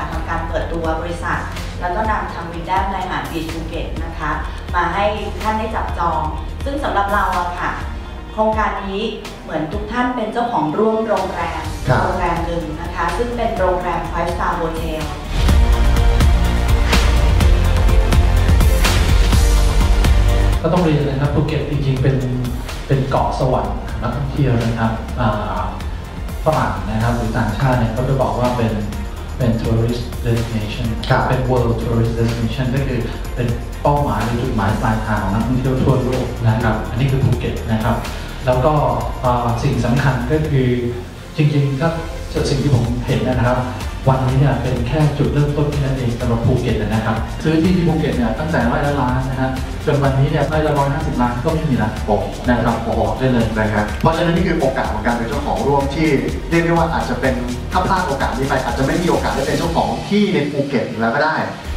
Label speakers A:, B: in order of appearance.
A: ค่ะทำการเปิดตัวบริษัทแล้วก็นำทางวินด้าในหาดบีชภูเก็ตนะคะมาให้ท่านได้จับจองซึ่งสำหรับเราอะค่ะโครงการนี้เหมือนทุกท่านเป็นเจ้าของร่วมโรงแรมหนึ่งนะคะซึ่งเป็นโรงแรม 5 Star Hotel
B: ก็ต้องเรียนนะครับภูเก็ตจริงๆเป็นเกาะสวรรค์นักท่องเที่ยวนะครับฝรั่งนะครับหรือต่างชาติเนี่ยก็จะบอกว่าเป็น tourist destination เป็น world tourist destination ก็คือเป็นเป้าหมายหรือจุดหมายปลายทางของนักท่องเที่ยวทั่วโลกนะครับอันนี้คือภูเก็ตนะครับแล้วก็สิ่งสำคัญก็คือจริงๆก็สิ่งที่ผมเห็นนะครับวันนี้เนี่ยเป็นแค่จุดเริ่มต้นแค่นั้นเองสำหรับภูเก็ตนะครับซื้อที่ภูเก็ตเนี่ยตั้งแต่ไร่ละล้านนะฮะจนวันนี้เนี่ยไร่ละ150 ล้านก็ไม่มีละนะครับบอกได้เลยนะครับ
C: เพราะฉะนั้นนี่คือโอกาสของการเป็นเจ้าของร่วมที่เรียกได้ว่าอาจจะเป็นถ้าพลาดโอกาสนี้ไปอาจจะไม่มีโอกาสได้เป็นเจ้าของที่ในภูเก็ตแล้วก็ได้